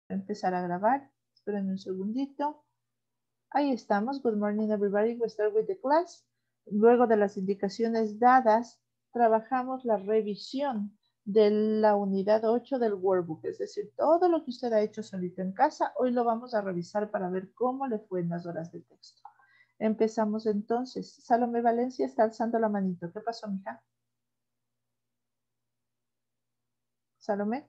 Empezar a grabar. Esperen un segundito. Ahí estamos. Good morning, everybody. We start with the class. Luego de las indicaciones dadas, trabajamos la revisión de la unidad 8 del workbook. Es decir, todo lo que usted ha hecho solito en casa, hoy lo vamos a revisar para ver cómo le fue en las horas de texto. Empezamos entonces. Salomé Valencia está alzando la manito. ¿Qué pasó, mija? Salomé.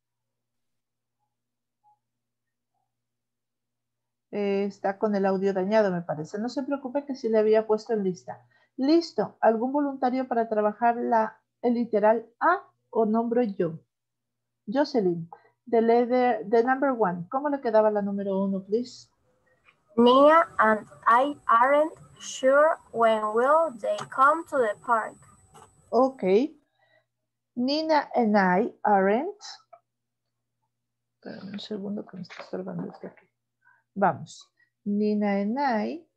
Está con el audio dañado, me parece. No se preocupe que sí le había puesto en lista. Listo. ¿Algún voluntario para trabajar el literal A o nombro yo? Jocelyn, the number one. ¿Cómo le quedaba la número 1, please? Nia and I aren't sure when will they come to the park. Okay. Nina and I aren't. Espérame un segundo que me está estorbando esto aquí. Vamos. Nina and I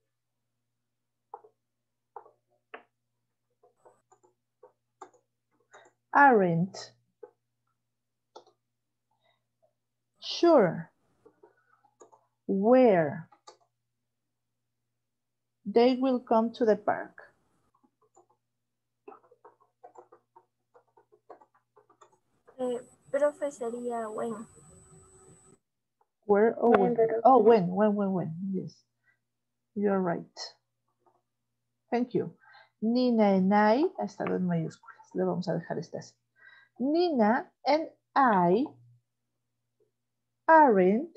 aren't sure where they will come to the park. Profe, sería when. Where or when? Oh, when. Yes, you're right. Thank you. Nina and I ha estado en mayúsculas. Le vamos a dejar esta así. Nina and I aren't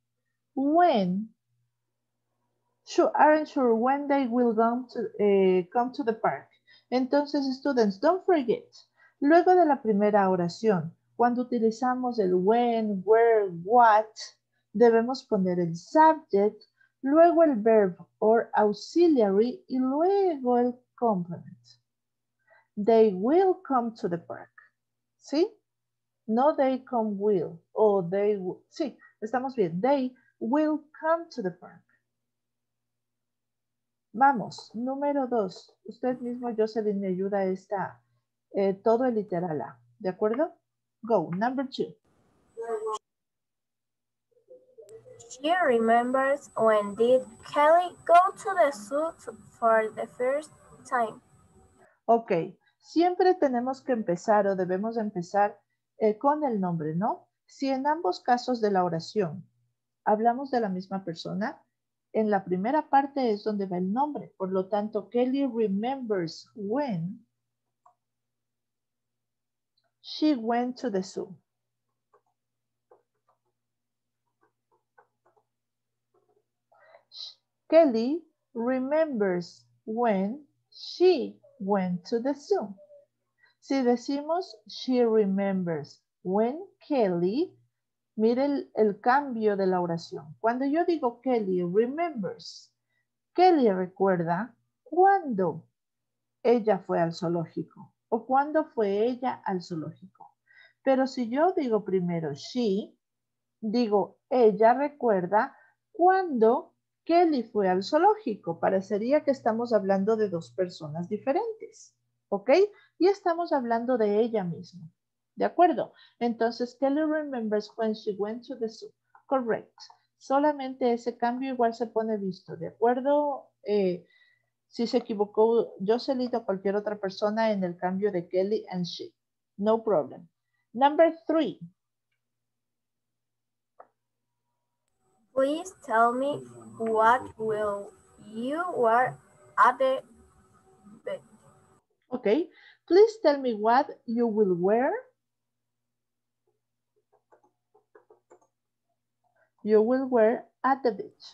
sure when they will come to the park. Entonces, students, don't forget. Luego de la primera oración, cuando utilizamos el when, where, what, debemos poner el subject, luego el verb or auxiliary y luego el complement. They will come to the park. ¿Sí? No they come will. O they will. Sí, estamos bien. They will come to the park. Vamos, número 2. Usted mismo, Jocelyn, me ayuda a esta, todo el literal A. ¿De acuerdo? Go, number 2. She remembers when did Kelly go to the zoo for the first time. Ok, siempre tenemos que empezar o debemos empezar con el nombre, ¿no? Si en ambos casos de la oración hablamos de la misma persona, en la primera parte es donde va el nombre. Por lo tanto, Kelly remembers when she went to the zoo. Kelly remembers when she went to the zoo. Si decimos she remembers when Kelly, mire el cambio de la oración. Cuando yo digo Kelly remembers, Kelly recuerda cuándo ella fue al zoológico o cuándo fue ella al zoológico. Pero si yo digo primero she, digo ella recuerda cuándo Kelly fue al zoológico. Parecería que estamos hablando de dos personas diferentes, ¿ok? Y estamos hablando de ella misma, ¿de acuerdo? Entonces, Kelly remembers when she went to the zoo. Correct. Solamente ese cambio igual se pone visto, ¿de acuerdo? Si se equivocó Jocelyn o cualquier otra persona en el cambio de Kelly and she. No problem. Number 3. Please tell me what will you wear at the beach. Okay. Please tell me what you will wear. You will wear at the beach.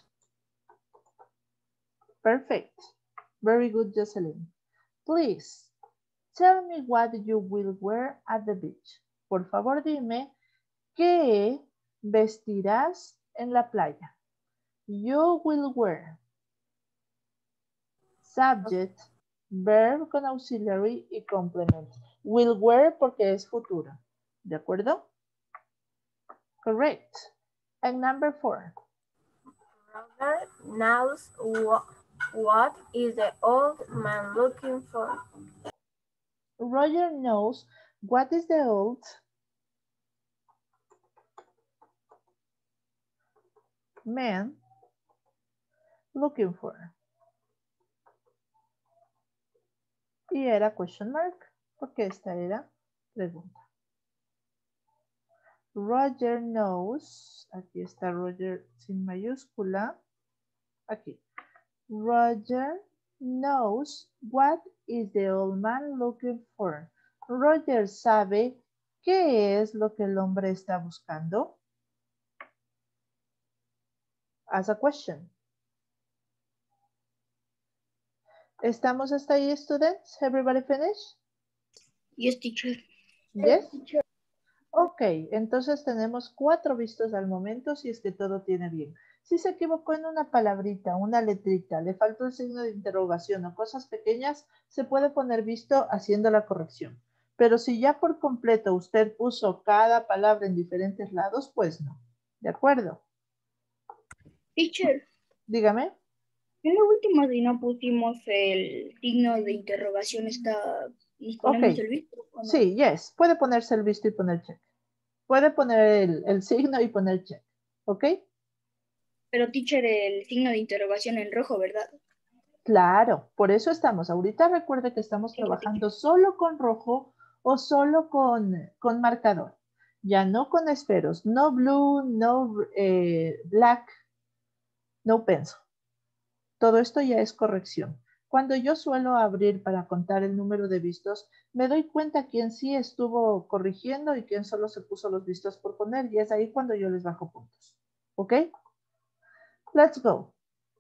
Perfect. Very good, Jocelyn. Please tell me what you will wear at the beach. Por favor, dime qué vestirás en la playa. You will wear. Subject, verb con auxiliary y complement. Will wear porque es futuro. ¿De acuerdo? Correct. And number 4. Roger knows what is the old man looking for. Roger knows what is the old man looking for? Y era question mark, porque esta era pregunta. Roger knows, aquí está Roger sin mayúscula, aquí. Roger knows what is the old man looking for. Roger sabe qué es lo que el hombre está buscando. As a question. ¿Estamos hasta ahí, students? Everybody finish? Yes, teacher. Yes. Ok, entonces tenemos 4 vistos al momento si es que todo tiene bien. Si se equivocó en una palabrita, una letrita, le faltó el signo de interrogación o cosas pequeñas, se puede poner visto haciendo la corrección. Pero si ya por completo usted puso cada palabra en diferentes lados, pues no. ¿De acuerdo? Teacher, Dígame. en la última si no pusimos el signo de interrogación, ¿nos ponemos Ok. el visto o no? Sí, yes. Puede ponerse el visto y poner check. Puede poner el signo y poner check. ¿Ok? Pero, teacher, el signo de interrogación en rojo, ¿verdad? Claro, por eso estamos. Ahorita recuerde que estamos trabajando solo con rojo o solo con marcador. Ya no con esferos. No blue, no black, no pencil. Todo esto ya es corrección. Cuando yo suelo abrir para contar el número de vistos, me doy cuenta quién sí estuvo corrigiendo y quién solo se puso los vistos por poner. Y es ahí cuando yo les bajo puntos. ¿Ok? Let's go.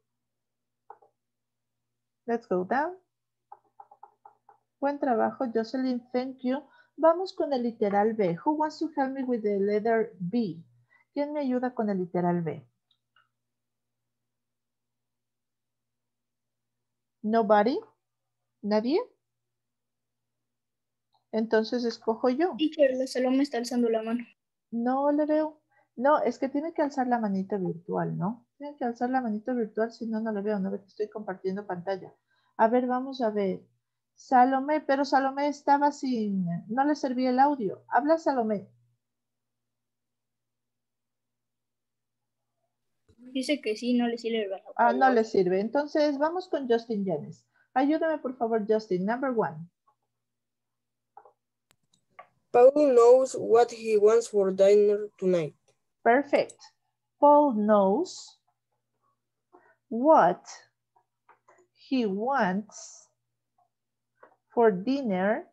Let's go down. Buen trabajo, Jocelyn. Thank you. Vamos con el literal B. Who wants to help me with the letter B? ¿Quién me ayuda con el literal B? Nobody? ¿Nadie? Entonces escojo yo. Teacher, la Saloma está alzando la mano. No le veo. No, es que tiene que alzar la manita virtual, ¿no? Tiene que alzar la manita virtual, si no, no le veo. No ve que estoy compartiendo pantalla. A ver, vamos a ver. Salomé, pero Salomé estaba sin... No le servía el audio. Habla Salomé. Dice que sí, no le sirve el Ah, no le sirve. Entonces, vamos con Justin Yanes. Ayúdame, por favor, Justin. Number 1. Paul knows what he wants for dinner tonight. Perfect. Paul knows what he wants for dinner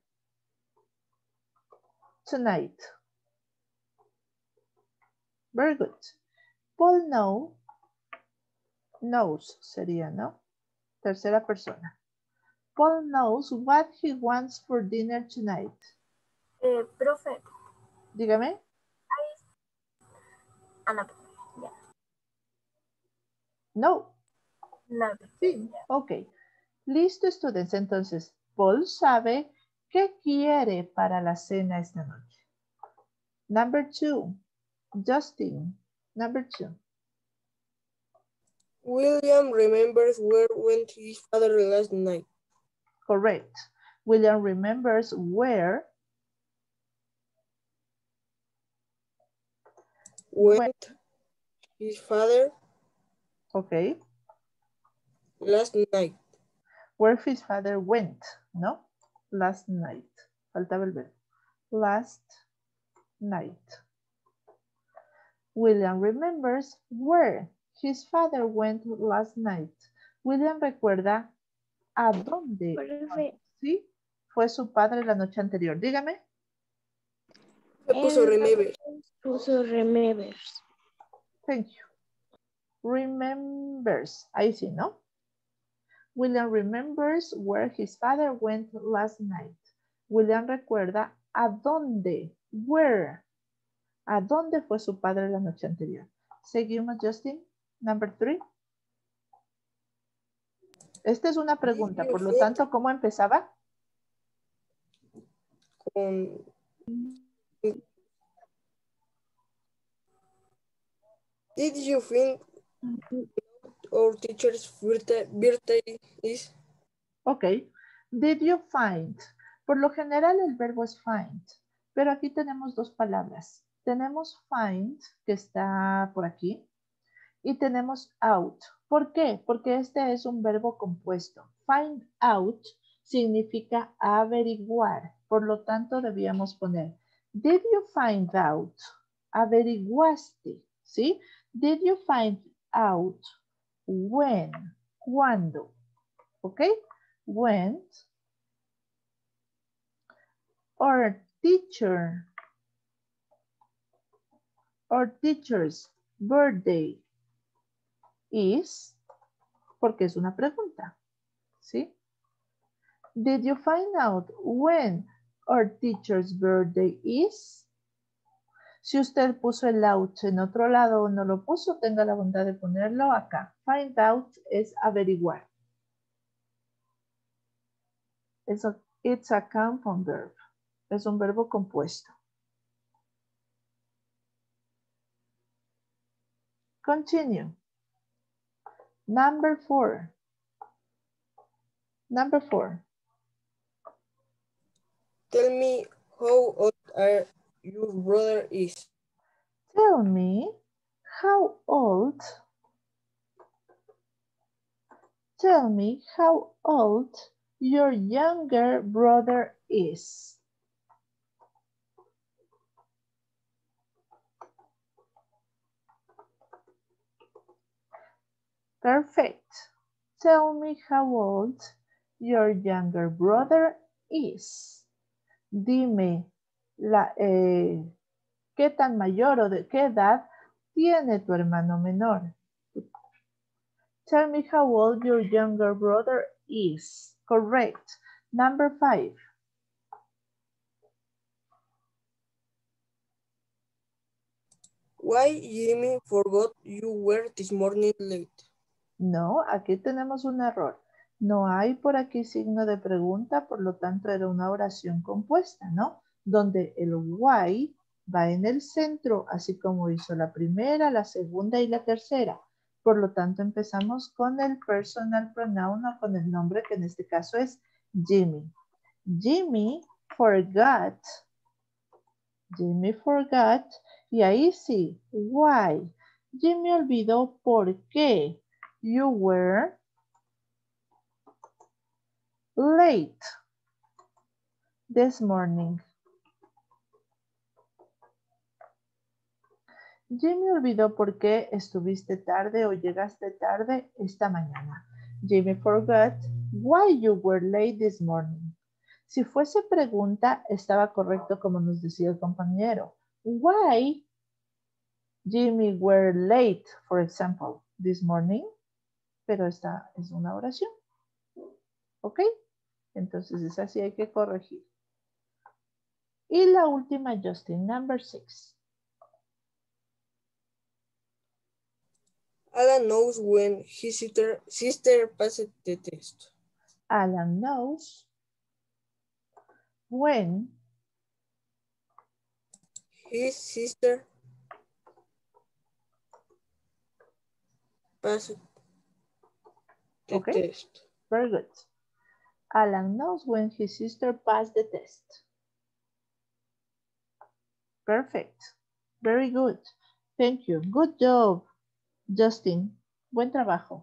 tonight. Very good. Paul knows sería, ¿no? Tercera persona. Paul knows what he wants for dinner tonight. Profe. Dígame. No. Yeah. No. No. Sí. Ok. Listo, students. Entonces, Paul sabe qué quiere para la cena esta noche. Number 2. Justin. Number 2. William remembers where went his father last night. Correct. William remembers where went his father okay, last night. where his father went, ¿no? Last night. Faltaba el verbo. Last night. William remembers where his father went last night. William recuerda a dónde, ¿sí? Fue su padre la noche anterior. Dígame. Se puso remember. Puso remembers. Thank you. Remembers. Ahí sí, ¿no? William remembers where his father went last night. William recuerda a dónde, where, a dónde fue su padre la noche anterior. Seguimos, Justin. Number 3. Esta es una pregunta, por lo tanto, ¿cómo empezaba? Con Did you think our teacher's birthday is? Ok. Did you find? Por lo general el verbo es find, pero aquí tenemos dos palabras. Tenemos find, que está por aquí, Y tenemos out. ¿Por qué? Porque este es un verbo compuesto. Find out significa averiguar. Por lo tanto, debíamos poner, did you find out? Averiguaste, ¿sí? Did you find out when? ¿Cuándo? ¿Ok? When our teacher's birthday is, porque es una pregunta, ¿sí? Did you find out when our teacher's birthday is? Si usted puso el out en otro lado o no lo puso, tenga la bondad de ponerlo acá. Find out es averiguar. It's a compound verb. Es un verbo compuesto. Continue. Number 4. Number 4. Tell me how old are your brother is. Tell me how old. Tell me how old your younger brother is. Perfect. Tell me how old your younger brother is. Dime qué tan mayor o de qué edad tiene tu hermano menor. Tell me how old your younger brother is. Correct. Number 5. Why Jimmy forgot you were this morning late? No, aquí tenemos un error. No hay por aquí signo de pregunta, por lo tanto era una oración compuesta, ¿no? Donde el why va en el centro, así como hizo la primera, la segunda y la tercera. Por lo tanto, empezamos con el personal pronoun o con el nombre que en este caso es Jimmy. Jimmy forgot. Jimmy forgot. Y ahí sí, why. Jimmy olvidó por qué. You were late this morning. Jimmy olvidó por qué estuviste tarde o llegaste tarde esta mañana. Jimmy forgot why you were late this morning. Si fuese pregunta, estaba correcto como nos decía el compañero. Why Jimmy were late, for example, this morning? Pero esta es una oración. ¿Ok? Entonces esa sí hay que corregir. Y la última, Justin, number 6. Alan knows when his sister passed the test. Alan knows when His sister passed the test. Very good. Alan knows when his sister passed the test. Perfect. Very good. Thank you. Good job, Justin. Buen trabajo.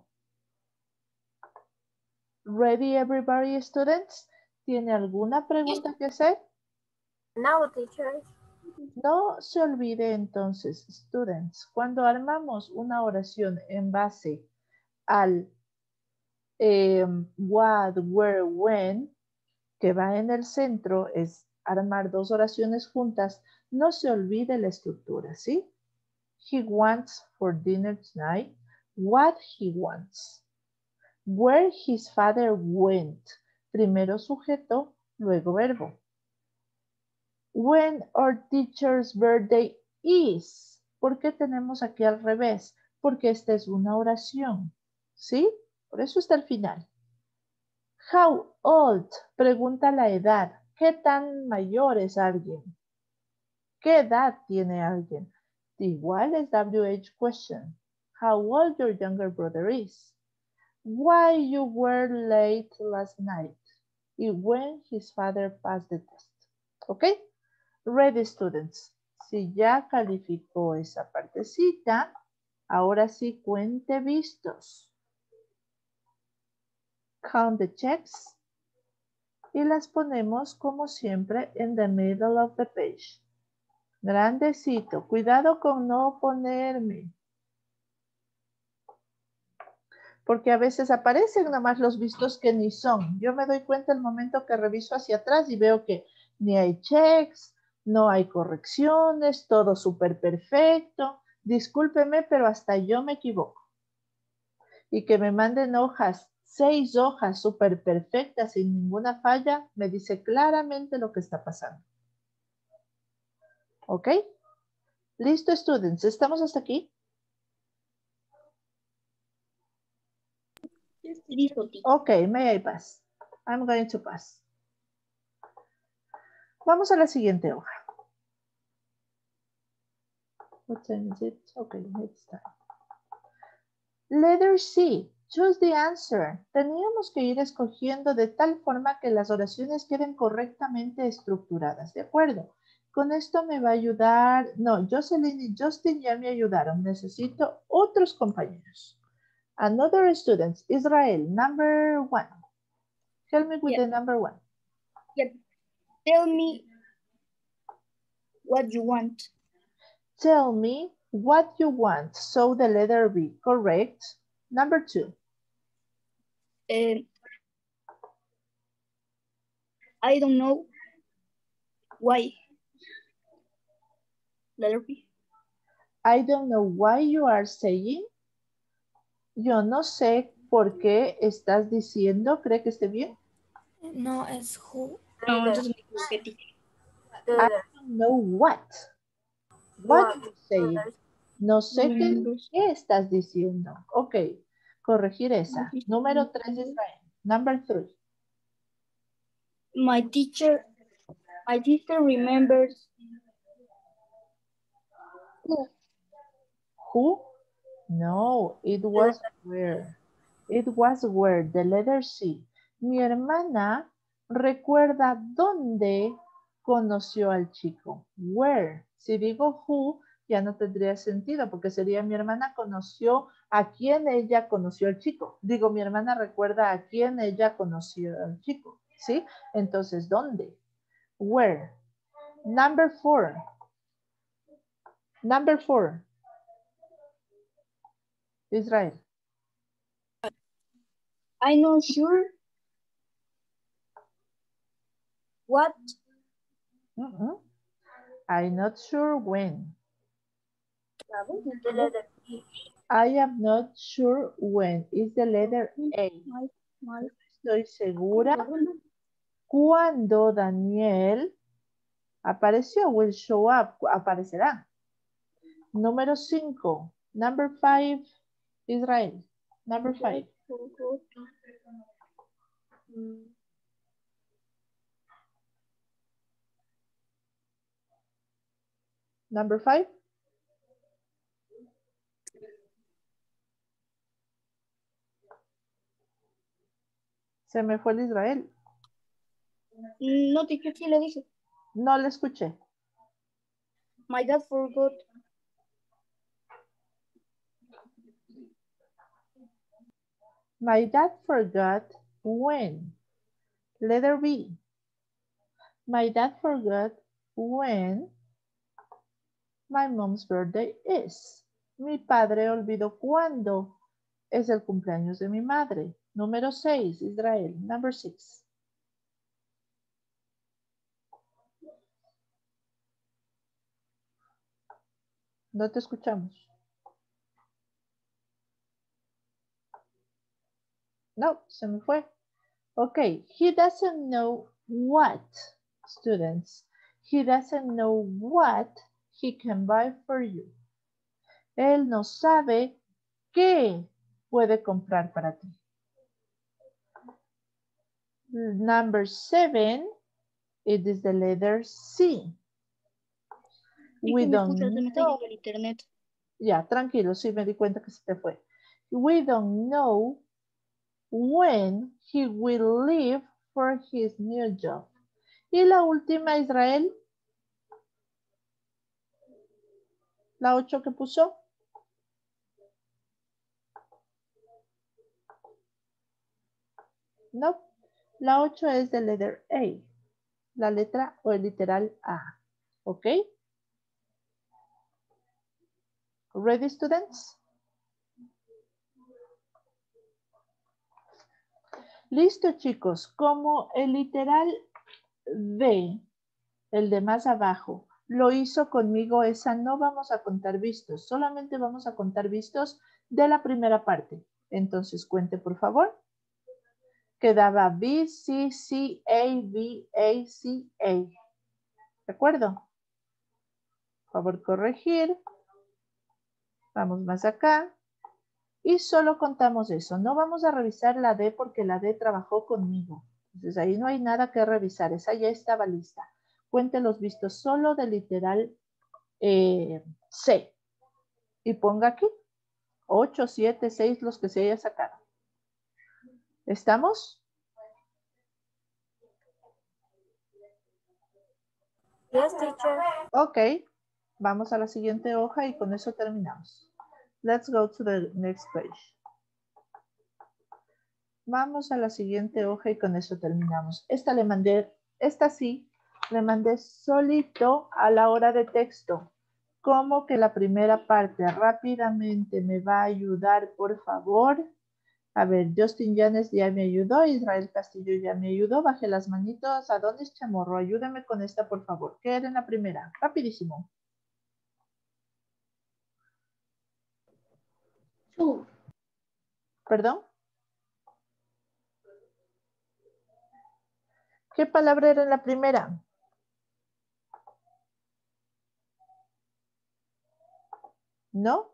Ready everybody, students? ¿Tiene alguna pregunta que hacer? No, teacher. No se olvide entonces, students, cuando armamos una oración en base al what, where, when, que va en el centro, es armar dos oraciones juntas, no se olvide la estructura, ¿sí? He wants for dinner tonight. What he wants. Where his father went. Primero sujeto, luego verbo. When our teacher's birthday is. ¿Por qué tenemos aquí al revés? Porque esta es una oración, ¿sí? Por eso está al final. How old? Pregunta la edad. ¿Qué tan mayor es alguien? ¿Qué edad tiene alguien? Igual es WH question. How old your younger brother is? Why you were late last night? Y when his father passed the test. ¿Ok? Ready, students. Si ya calificó esa partecita, Ahora sí, cuente vistos. Count the checks. Y las ponemos como siempre en the middle of the page. Grandecito. Cuidado con no ponerme. Porque a veces aparecen nomás los vistos que ni son. Yo me doy cuenta el momento que reviso hacia atrás y veo que ni hay checks, no hay correcciones, todo súper perfecto. Discúlpeme, pero hasta yo me equivoco. Y que me manden hojas, 6 hojas súper perfectas sin ninguna falla, me dice claramente lo que está pasando. ¿Ok? Listo, students. ¿Estamos hasta aquí? Listo, teacher. Ok, may I pass? I'm going to pass. Vamos a la siguiente hoja. What time is it? Okay, it's time. Letter C. Choose the answer. Teníamos que ir escogiendo de tal forma que las oraciones queden correctamente estructuradas. ¿De acuerdo? Con esto me va a ayudar. No, Jocelyn y Justin ya me ayudaron. Necesito otros compañeros. Another student. Israel, number 1. Help me with the number 1. Yep. Tell me what you want. Tell me what you want. So the letter B, correct. Number 2. I don't know why. Letter B. I don't know why you are saying. Yo no sé por qué estás diciendo. ¿Cree que esté bien? No, es who. No, Letter entonces me equivoqué, teacher. I letter don't know what. What are you saying? No sé qué estás diciendo. Ok, corregir esa. Número 3, Israel. Number 3. My teacher remembers Who? No, it was where. It was where, the letter C. Mi hermana recuerda dónde conoció al chico. Where. Si digo who, ya no tendría sentido porque sería mi hermana conoció a quién ella conoció al chico. Digo, mi hermana recuerda a quién ella conoció al chico. ¿Sí? Entonces, ¿dónde? Where. Number 4. Number 4. Israel. I'm not sure what. I'm not sure when. the letter B. I am not sure when. Is the letter A. Estoy segura cuando Daniel apareció. Will show up. Aparecerá. Número 5. Number 5. Israel. Number 5. Number 5. Se me fue el Israel. No, teacher, sí le dije. No le escuché. My dad forgot. My dad forgot when. Letter B. My dad forgot when my mom's birthday is. Mi padre olvidó cuándo es el cumpleaños de mi madre. Número 6, Israel. Number 6. No te escuchamos. No, se me fue. Okay, he doesn't know what, students. He doesn't know what he can buy for you. Él no sabe qué puede comprar para ti. Number 7, it is the letter C. We don't know. El internet. Ya, tranquilo, sí me di cuenta que se te fue. We don't know when he will leave for his new job. Y la última, Israel. La 8 que puso. No. La 8 es the letter A. La letra o el literal A. ¿Ok? Ready, students? Listo, chicos. Como el literal D, el de más abajo, lo hizo conmigo, esa no vamos a contar vistos. Solamente vamos a contar vistos de la primera parte. Entonces, cuente, por favor. Quedaba B, C, C, A, B, A, C, A. ¿De acuerdo? Por favor, corregir. Vamos más acá. Y solo contamos eso. No vamos a revisar la D porque la D trabajó conmigo. Entonces ahí no hay nada que revisar. Esa ya estaba lista. Cuente los vistos solo del literal C. Y ponga aquí 8, 7, 6, los que se haya sacado. ¿Estamos? Yes, teacher. Ok. Vamos a la siguiente hoja y con eso terminamos. Let's go to the next page. Vamos a la siguiente hoja y con eso terminamos. Esta sí, le mandé solito a la hora de texto. ¿Cómo que la primera parte rápidamente me va a ayudar, por favor? A ver, Justin Llanes ya me ayudó, Israel Castillo ya me ayudó. Baje las manitos. Adonis Chamorro, ayúdame con esta, por favor. ¿Qué era en la primera? Rapidísimo. ¿Perdón? ¿Qué palabra era en la primera? ¿No?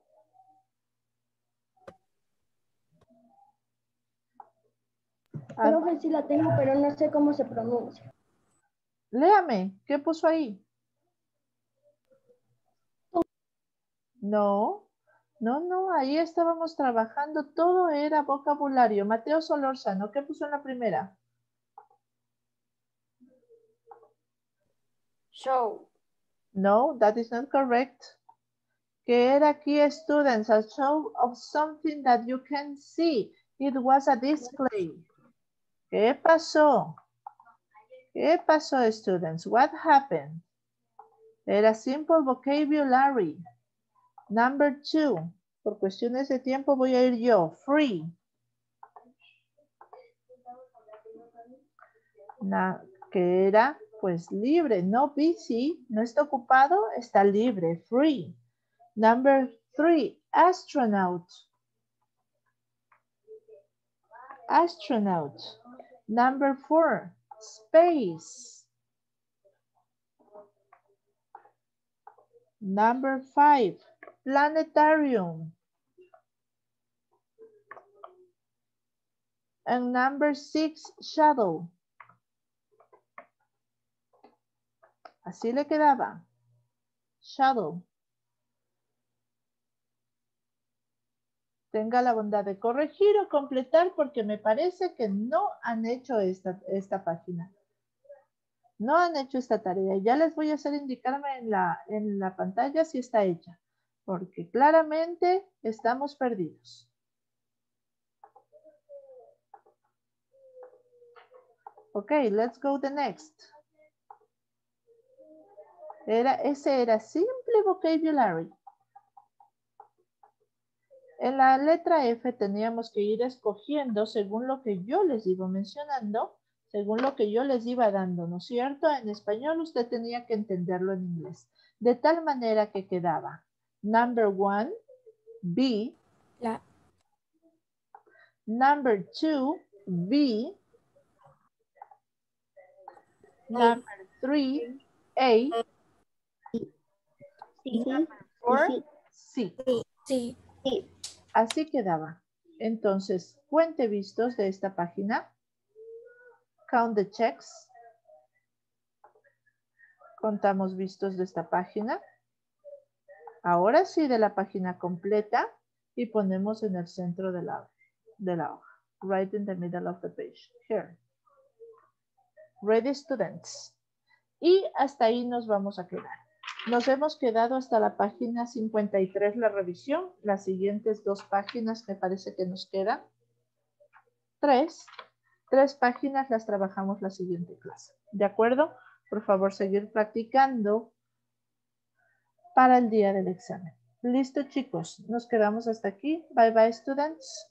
Profe, sí la tengo, pero no sé cómo se pronuncia. Léame, ¿qué puso ahí? No, no, ahí estábamos trabajando, todo era vocabulario. Mateo Solórzano, ¿qué puso en la primera? Show. No, that is not correct. ¿Qué era aquí, students? A show of something that you can see. It was a display. ¿Qué pasó? ¿Qué pasó, students? What happened? Era simple vocabulary. Number 2. Por cuestiones de tiempo voy a ir yo. Free. Que era pues libre, no busy, no está ocupado, está libre, free. Number 3, astronaut. Astronaut. Number 4, space. Number 5, planetarium. And number 6, shadow. Así le quedaba. Shadow. Tenga la bondad de corregir o completar porque me parece que no han hecho esta página. No han hecho esta tarea. Ya les voy a hacer indicarme en la pantalla si está hecha. Porque claramente estamos perdidos. Ok, let's go the next. Ese era simple vocabulary. En la letra F teníamos que ir escogiendo según lo que yo les iba mencionando, según lo que yo les iba dando, ¿no es cierto? En español usted tenía que entenderlo en inglés. De tal manera que quedaba number 1, B. Number 2, B. Number 3, A. Number 4, C. Sí. Así quedaba. Entonces, cuente vistos de esta página. Count the checks. Contamos vistos de esta página. Ahora sí de la página completa y ponemos en el centro de la hoja. Right in the middle of the page. Here. Ready, students. Y hasta ahí nos vamos a quedar. Nos hemos quedado hasta la página 53 la revisión. Las siguientes 2 páginas me parece que nos quedan. 3. 3 páginas las trabajamos la siguiente clase. ¿De acuerdo? Por favor, seguir practicando para el día del examen. Listo, chicos. Nos quedamos hasta aquí. Bye, bye, students.